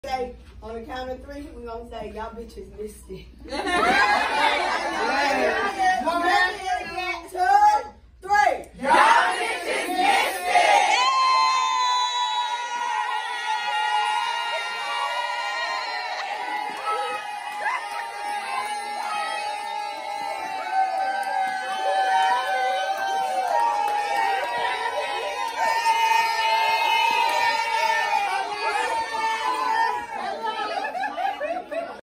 Say, on the count of 3, we're going to say, y'all bitches missed it.